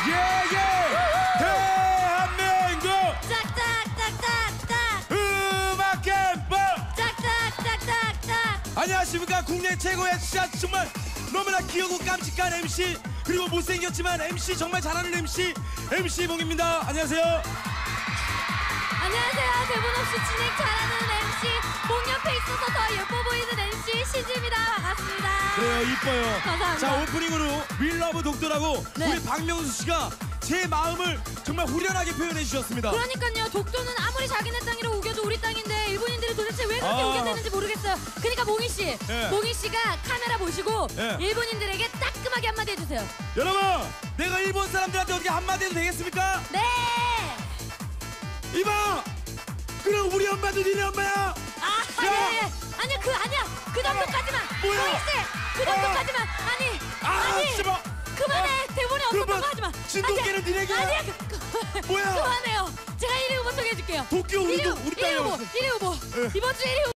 대한민국 짝짝짝짝짝 음악 캠프. 짝짝짝짝짝. 안녕하십니까. 국내 최고의 샷 정말 너무나 귀여고 깜찍한 MC, 그리고 못생겼지만 MC 정말 잘하는 MC 봉입니다. 안녕하세요. 안녕하세요. 대본 없이 진행 잘하는 MC 봉 옆에 있어서 더 예뻐 보이는 MC 시즈입니다. 반갑습니다. 그래요, 이뻐요. 감사합니다. 자, 오프닝으로 윌러브 독도라고 네. 우리 박명수 씨가 제 마음을 정말 후련하게 표현해 주셨습니다. 그러니까요. 독도는 아무리 자기네 땅이라 우겨도 우리 땅인데 일본인들이 도대체 왜 그렇게 우겼대는지 모르겠어요. 그러니까 몽희 씨, 예. 몽희 씨가 카메라 보시고 예. 일본인들에게 따끔하게 한마디 해주세요. 여러분, 내가 일본 사람들한테 어떻게 한마디 해도 되겠습니까? 네. 이봐! 그럼 우리 엄마도 니네 엄마야! 아니야 그 정도까지만. 뭐야? 몽희 씨, 그 정도까지만. 아니. 진짜 봐! 그만해. 대본에 없었던 거 하지 마. 진돗개는 니네가! 아니야. 뭐야? 그만해요. 제가 1위 후보 소개해줄게요. 도쿄 우리 1위 후보. 땅이었어. 1위 후보. 예. 이번 주 1위 후보.